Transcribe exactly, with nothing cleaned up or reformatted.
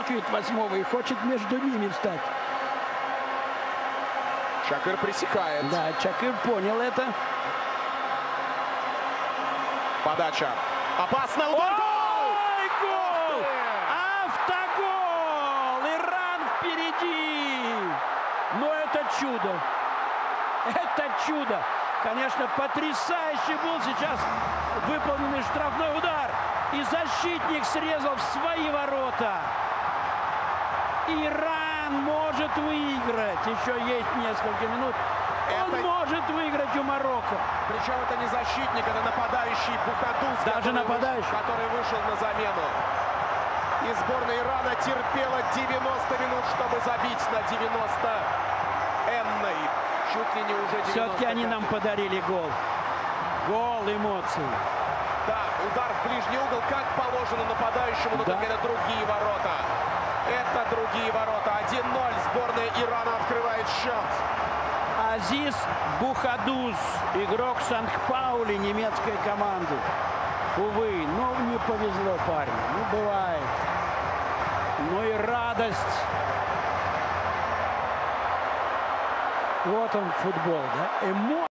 чувствует восьмого и хочет между ними встать. Чакыр пресекает. Да, Чакыр понял это. Подача. Опасно. Удар. Ой, гол! Автогол! Иран впереди! Но это чудо! Это чудо! Конечно, потрясающий был сейчас выполненный штрафной удар. И защитник срезал в свои ворота. Иран может выиграть. Еще есть несколько минут. Он это... может выиграть у Марокко. Причем это не защитник, это нападающий Бухадус. Даже нападающий. Вышел, который вышел на замену. И сборная Ирана терпела девяносто минут, чтобы забить на девяносто энной. Чуть ли не уже девяносто. Все-таки они нам подарили гол. Гол эмоций. Да, удар в ближний угол, как положено нападающему, но да. только это другие ворота. Это другие ворота. один ноль. Сборная Ирана открывает счет. Азиз Бухадус, игрок Сан-Паули немецкой команды. Увы, но не повезло парню. Ну, бывает. Ну и радость. Вот он, футбол, да? Эмо